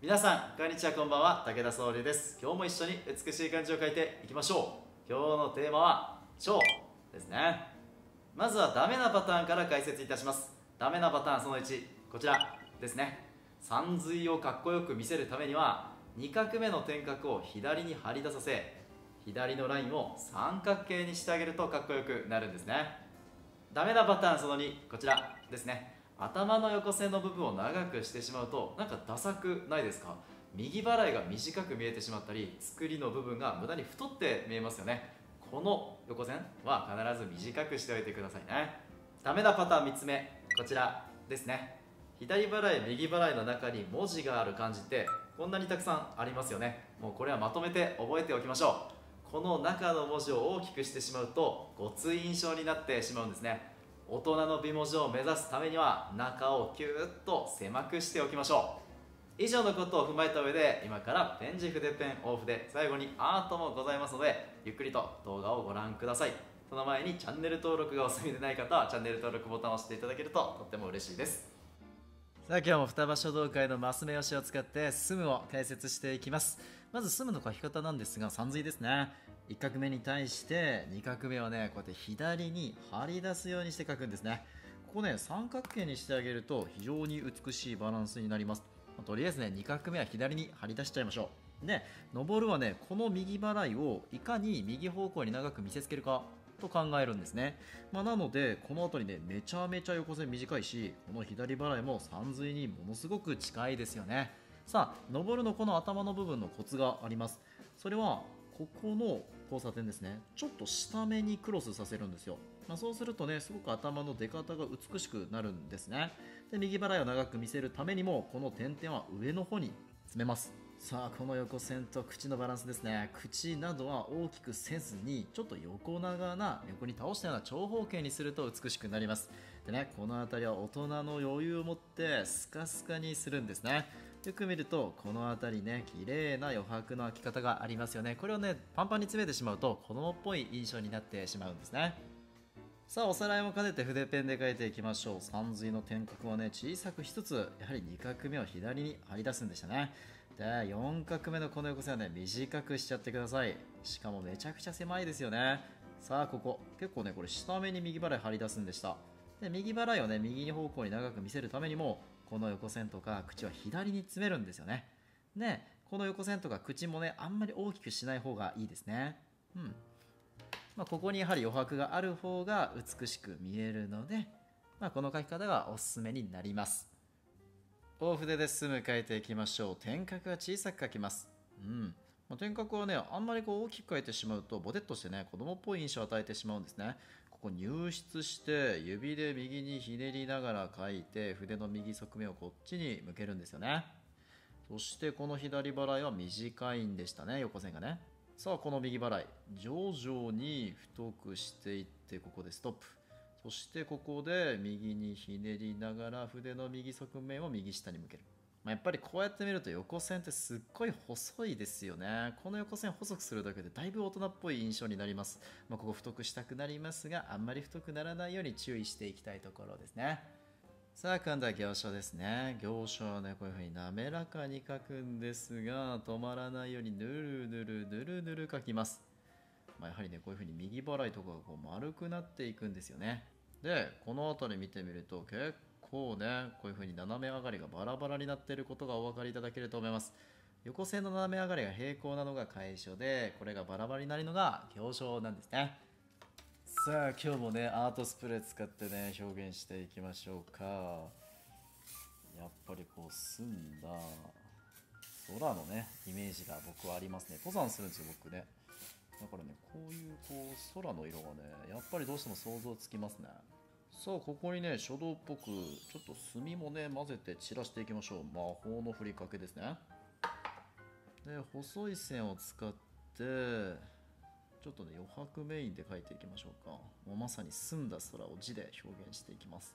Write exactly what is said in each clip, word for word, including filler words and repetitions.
皆さんこんにちは、こんばんは。武田総理です。今日も一緒に美しい漢字を書いていきましょう。今日のテーマは超ですね。まずはダメなパターンから解説いたします。ダメなパターンそのいち、こちらですね。さん髄をかっこよく見せるためにはに画目の点画を左に張り出させ、左のラインを三角形にしてあげるとかっこよくなるんですね。ダメなパターンそのに、こちらですね。頭の横線の部分を長くしてしまうとなんかダサくないですか？右払いが短く見えてしまったり、作りの部分が無駄に太って見えますよね。この横線は必ず短くしておいてくださいね。ダメなパターンみっつめ、こちらですね。左払い右払いの中に文字がある漢字ってこんなにたくさんありますよね。もうこれはまとめて覚えておきましょう。この中の文字を大きくしてしまうとごつい印象になってしまうんですね。大人の美文字を目指すためには中をキューッと狭くしておきましょう。以上のことを踏まえた上で、今からペン字筆ペン大筆、最後にアートもございますので、ゆっくりと動画をご覧ください。その前にチャンネル登録がお済みでない方はチャンネル登録ボタンを押していただけるととっても嬉しいです。さあ今日も双葉書道会のマス目押しを使ってスムを解説していきます。まずスムの書き方なんですが、さん髄ですね。いち画目に対してに画目をね、こうやって左に張り出すようにして書くんですね。ここね、三角形にしてあげると非常に美しいバランスになります。とりあえずね、に画目は左に張り出しちゃいましょう。で、上るはね、この右払いをいかに右方向に長く見せつけるかと考えるんですね。まあ、なのでこの辺りね、めちゃめちゃ横線短いし、この左払いもさん髄にものすごく近いですよね。さあ、上るのこの頭の部分のコツがあります。それはここの交差点ですね。ちょっと下目にクロスさせるんですよ。まあ、そうするとね、すごく頭の出方が美しくなるんですね。で、右払いを長く見せるためにもこの点々は上の方に詰めます。さあ、この横線と口のバランスですね。口などは大きくせずに、ちょっと横長な、横に倒したような長方形にすると美しくなります。でね、この辺りは大人の余裕を持ってスカスカにするんですね。よく見るとこの辺りね、綺麗な余白の開き方がありますよね。これをね、パンパンに詰めてしまうと子供っぽい印象になってしまうんですね。さあ、おさらいも兼ねて筆ペンで書いていきましょう。さん髄の点画をね、小さくしつつ、やはりに画目を左に張り出すんでしたね。で、よん画目のこの横線はね、短くしちゃってください。しかもめちゃくちゃ狭いですよね。さあ、ここ結構ね、これ下目に右払い張り出すんでした。で、右払いをね、右方向に長く見せるためにも、この横線とか口は左に詰めるんですよね。で、この横線とか口もね、あんまり大きくしない方がいいですね。うん。まあ、ここにやはり余白がある方が美しく見えるので、まあ、この書き方がおすすめになります。大筆で進む書いていきましょう。点画は小さく書きます。うん。まあ、点画はね、あんまりこう大きく書いてしまうとボテッとしてね、子供っぽい印象を与えてしまうんですね。ここ入筆して指で右にひねりながら書いて、筆の右側面をこっちに向けるんですよね。そしてこの左払いは短いんでしたね、横線がね。さあ、この右払い徐々に太くしていって、ここでストップ。そしてここで右にひねりながら筆の右側面を右下に向ける。まあ、やっぱりこうやって見ると横線ってすっごい細いですよね。この横線細くするだけでだいぶ大人っぽい印象になります。まあ、ここ太くしたくなりますが、あんまり太くならないように注意していきたいところですね。さあ、今度は行書ですね。行書はね、こういう風に滑らかに書くんですが、止まらないようにぬるぬるぬるぬる書きます。まあ、やはりね、こういう風に右払いとかがこう丸くなっていくんですよね。で、この辺り見てみると結構ね、こういう風に斜め上がりがバラバラになっていることがお分かりいただけると思います。横線の斜め上がりが平行なのが楷書で、これがバラバラになるのが行書なんですね。さあ、今日もね、アートスプレー使ってね、表現していきましょうか。やっぱりこう澄んだ空のね、イメージが僕はありますね。登山するんですよ、僕ね。だからね、こういうこう空の色がね、やっぱりどうしても想像つきますね。さあ、ここにね、書道っぽくちょっと墨もね、混ぜて散らしていきましょう。魔法のふりかけですね。で、細い線を使ってちょっとね、余白メインで描いていきましょうか。もうまさに澄んだ空を字で表現していきます。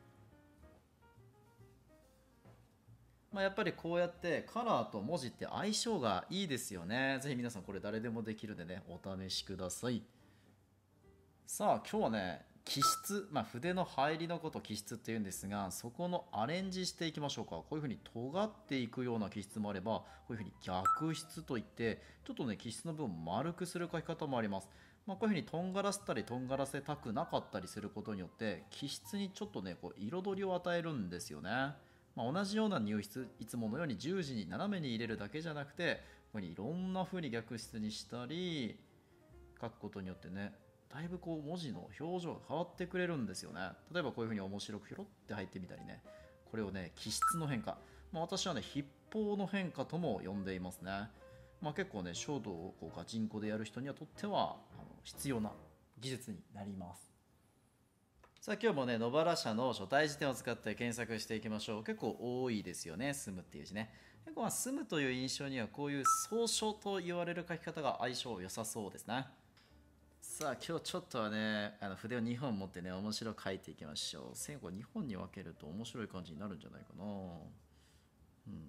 まあ、やっぱりこうやってカラーと文字って相性がいいですよね。ぜひ皆さんこれ誰でもできるんでね、お試しください。さあ、今日はね、 気質、まあ、筆の入りのことを気質っていうんですが、そこのアレンジしていきましょうか。こういうふうに尖っていくような気質もあれば、こういうふうに逆質といってちょっとね気質の部分を丸くする書き方もあります。まあ、こういうふうにとんがらせたりとんがらせたくなかったりすることによって気質にちょっとねこう彩りを与えるんですよね。まあ、同じような入筆、いつものように十字に斜めに入れるだけじゃなくて、こういうふうにいろんな風に逆筆にしたり書くことによってね、だいぶこう文字の表情が変わってくれるんですよね。例えばこういう風に面白くひょろって入ってみたりね、これをね気質の変化、まあ、私はね筆法の変化とも呼んでいますね。まあ、結構ね書道をこうガチンコでやる人にはとってはあの必要な技術になります。さあ今日もね野原社の書体辞典を使って検索していきましょう。結構多いですよね、住むっていう字ね。結構まあ住むという印象にはこういう草書と言われる書き方が相性良さそうですね。さあ今日ちょっとはねあの筆をにほん持ってね面白く書いていきましょう。線をにほんに分けると面白い感じになるんじゃないかな。うん、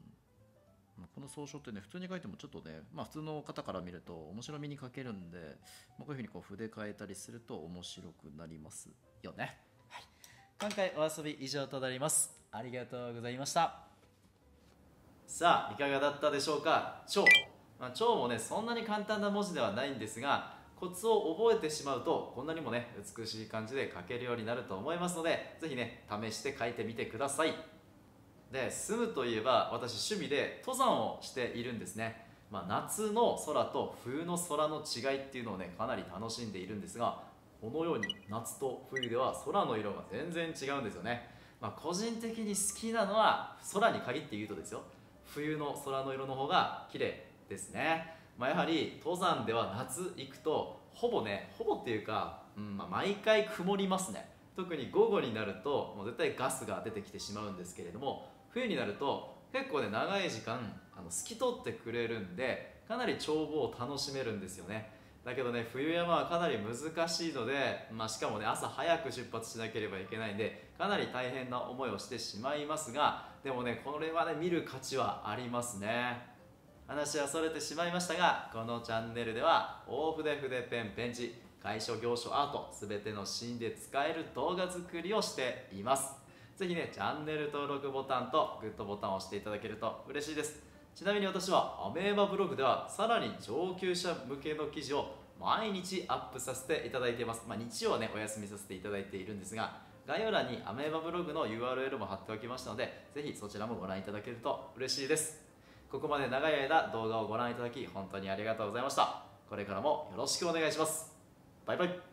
この草書ってね普通に書いてもちょっとね、まあ、普通の方から見ると面白みに書けるんで、まあ、こういうふうにこう筆変えたりすると面白くなりますよね。はい、今回お遊び以上となります。ありがとうございました。さあいかがだったでしょうか。蝶、まあ、蝶もねそんなに簡単な文字ではないんですが、コツを覚えてしまうとこんなにもね美しい感じで書けるようになると思いますので、ぜひね試して書いてみてください。で住むといえば私趣味で登山をしているんですね。まあ、夏の空と冬の空の違いっていうのをねかなり楽しんでいるんですが、このように夏と冬では空の色が全然違うんですよね。まあ、個人的に好きなのは空に限って言うとですよ、冬の空の色の方が綺麗ですね。まあ、やはり登山では夏行くとほぼねほぼっていうか、うんまあ、毎回曇りますね。特に午後になるともう絶対ガスが出てきてしまうんですけれども、冬になると結構ね長い時間あの透き通ってくれるんでかなり眺望を楽しめるんですよね。だけどね冬山はかなり難しいので、まあ、しかもね朝早く出発しなければいけないんでかなり大変な思いをしてしまいますが、でもねこれはね見る価値はありますね。話はそれてしまいましたが、このチャンネルでは大筆筆ペンペン字楷書行書アート全てのシーンで使える動画作りをしています。ぜひねチャンネル登録ボタンとグッドボタンを押していただけると嬉しいです。ちなみに私はアメーバブログではさらに上級者向けの記事を毎日アップさせていただいています。まあ、日曜はねお休みさせていただいているんですが、概要欄にアメーバブログの ユーアールエル も貼っておきましたので、ぜひそちらもご覧いただけると嬉しいです。ここまで長い間動画をご覧いただき本当にありがとうございました。これからもよろしくお願いします。バイバイ。